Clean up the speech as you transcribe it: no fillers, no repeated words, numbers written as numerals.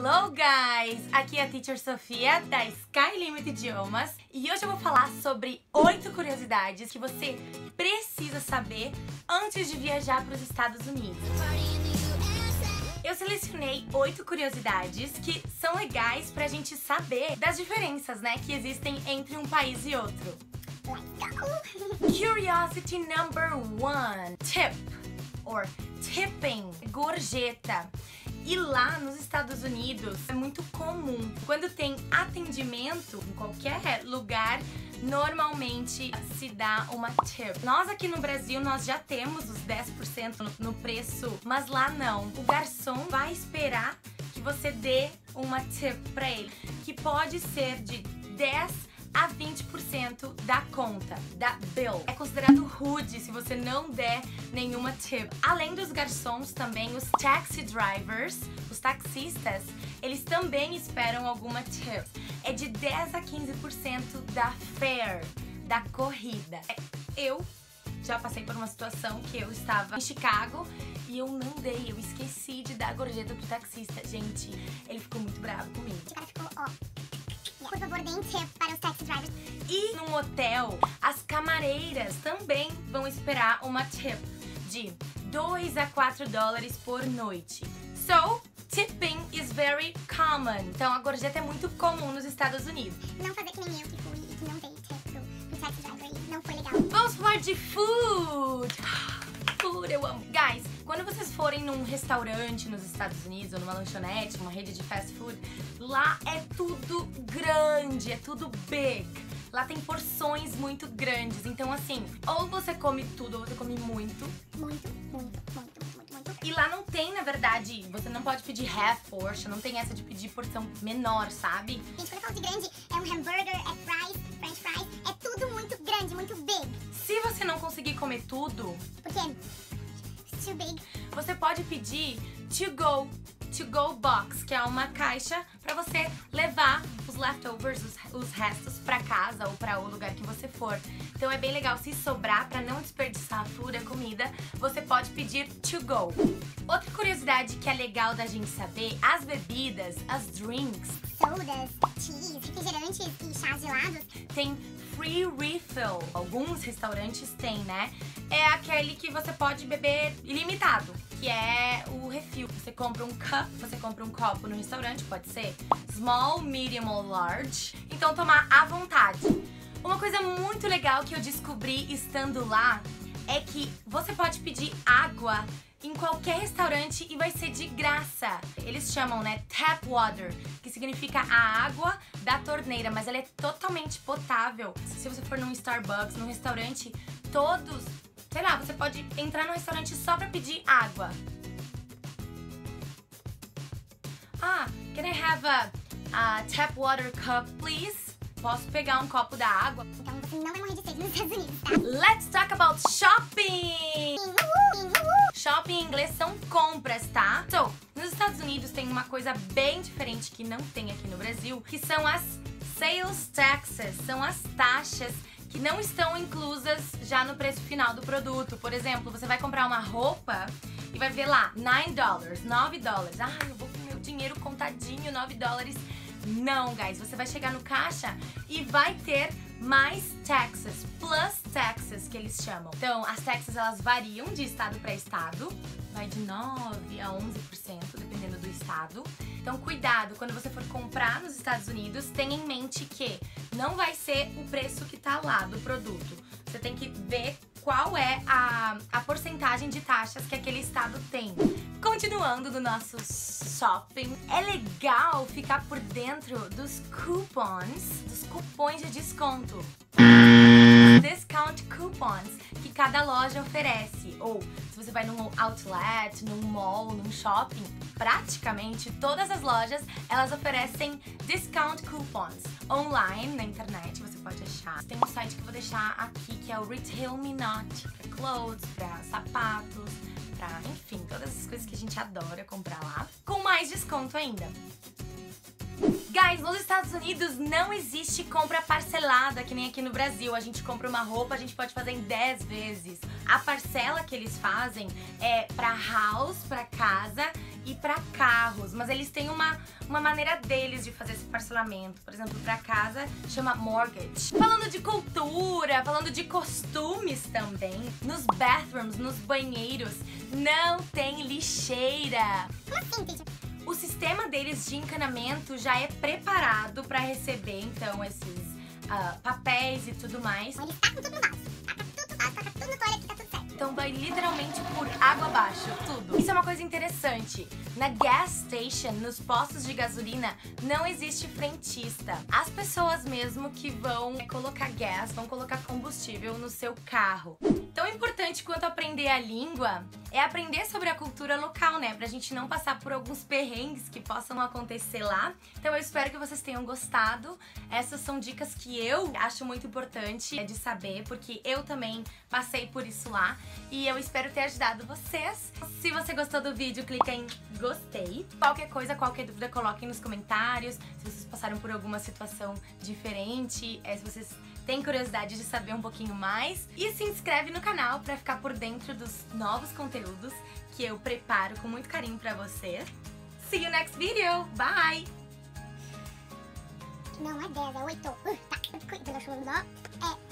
Hello guys! Aqui é a Teacher Sofia da Sky Limit Idiomas e hoje eu vou falar sobre 8 curiosidades que você precisa saber antes de viajar para os Estados Unidos. Eu selecionei 8 curiosidades que são legais pra gente saber das diferenças, né, que existem entre um país e outro. Curiosity number 1. Tip or tipping, gorjeta. E lá nos Estados Unidos é muito comum, quando tem atendimento em qualquer lugar, normalmente se dá uma tip. Nós aqui no Brasil, nós já temos os 10% no preço, mas lá não. O garçom vai esperar que você dê uma tip pra ele, que pode ser de 10 a 20% da conta, da bill. É considerado rude se você não der nenhuma tip. Além dos garçons, também os taxi drivers, os taxistas, eles também esperam alguma tip. É de 10 a 15% da fare, da corrida. Eu já passei por uma situação que eu estava em Chicago e eu não dei, eu esqueci de dar gorjeta pro taxista. Gente, ele ficou muito bravo comigo. O cara ficou, ó, por favor, deem tip para os taxi drivers. E num hotel, as camareiras também vão esperar uma tip de 2 a 4 dólares por noite. So, tipping is very common. Então, a gorjeta é muito comum nos Estados Unidos. Não fazer que nem eu que fui e que não dei tip pro taxi driver e não foi legal. Vamos falar de food. Food, eu amo. Guys, quando vocês forem num restaurante nos Estados Unidos ou numa lanchonete, uma rede de fast food, lá é tudo grande, é tudo big. Lá tem porções muito grandes, então assim, ou você come tudo ou você come muito. Muito. E lá não tem, na verdade, você não pode pedir half portion, não tem essa de pedir porção menor, sabe? Gente, quando eu falo de grande, é um hambúrguer, é fries, french fries, é tudo muito grande, muito big. Se você não conseguir comer tudo, Porque it's too big. você pode pedir to go box, que é uma caixa pra você levar os leftovers, os restos pra casa ou pra o lugar que você for. Então é bem legal, se sobrar, pra não desperdiçar a food, a comida, você pode pedir to go. Outra curiosidade que é legal da gente saber, as bebidas, as drinks, Sodas, cheese, refrigerantes e chás gelados. tem free refill. Alguns restaurantes têm, né? É aquele que você pode beber ilimitado, que é o refil. Você compra um cup, você compra um copo no restaurante, pode ser small, medium ou large. Então tomar à vontade. Uma coisa muito legal que eu descobri estando lá é que você pode pedir água em qualquer restaurante e vai ser de graça. Eles chamam, né, tap water, que significa a água da torneira, mas ela é totalmente potável. Se você for num Starbucks, num restaurante, todos, sei lá, você pode entrar no restaurante só pra pedir água. Ah, can I have a tap water cup, please? Posso pegar um copo da água? Então você não vai morrer de sede nos Estados Unidos, tá? Let's talk about shopping! Uhul! Shopping em inglês são compras, tá? So, nos Estados Unidos tem uma coisa bem diferente que não tem aqui no Brasil, que são as sales taxes, são as taxas que não estão inclusas já no preço final do produto. Por exemplo, você vai comprar uma roupa e vai ver lá, 9 dólares. Ah, eu vou com meu dinheiro contadinho, 9 dólares. Não, guys, você vai chegar no caixa e vai ter mais taxes, plus taxes, que eles chamam. Então, as taxes, elas variam de estado para estado, vai de 9 a 11%, dependendo do estado. Então, cuidado, quando você for comprar nos Estados Unidos, tenha em mente que não vai ser o preço que tá lá do produto. Você tem que ver qual é a porcentagem de taxas que aquele estado tem. Continuando no nosso shopping, é legal ficar por dentro dos cupons de desconto. Discount coupons que cada loja oferece. Ou se você vai num outlet, num mall, num shopping, praticamente todas as lojas, elas oferecem discount coupons. Online, na internet, você pode achar. Tem um site que eu vou deixar aqui, que é o Retail Me Not, pra clothes, pra sapatos, pra, enfim, todas as coisas que a gente adora comprar lá, com mais desconto ainda. Guys, nos Estados Unidos não existe compra parcelada, que nem aqui no Brasil. A gente compra uma roupa, a gente pode fazer em 10 vezes. A parcela que eles fazem é pra house, pra casa, e para carros, mas eles têm uma maneira deles de fazer esse parcelamento. Por exemplo, para casa chama mortgage. Falando de cultura, falando de costumes também, nos bathrooms, nos banheiros, não tem lixeira. Como assim, teacher? O sistema deles de encanamento já é preparado para receber, então, esses papéis e tudo mais. Eles tacam tudo no vaso. Taca tudo no toalete que tá tudo certo. Então vai literalmente por água abaixo, tudo. Isso é uma coisa interessante. Na gas station, nos postos de gasolina, não existe frentista. As pessoas mesmo que vão colocar gas, vão colocar combustível no seu carro. Tão importante quanto aprender a língua é aprender sobre a cultura local, né? Pra gente não passar por alguns perrengues que possam acontecer lá. Então eu espero que vocês tenham gostado. Essas são dicas que eu acho muito importante de saber, porque eu também passei por isso lá. E eu espero ter ajudado vocês. Se você gostou do vídeo, clica em gostei. Qualquer coisa, qualquer dúvida, coloquem nos comentários. Se vocês passaram por alguma situação diferente, se vocês têm curiosidade de saber um pouquinho mais. E se inscreve no canal pra ficar por dentro dos novos conteúdos que eu preparo com muito carinho pra vocês. See you next video. Bye! Não é 10, é 8. Tá, cuidado,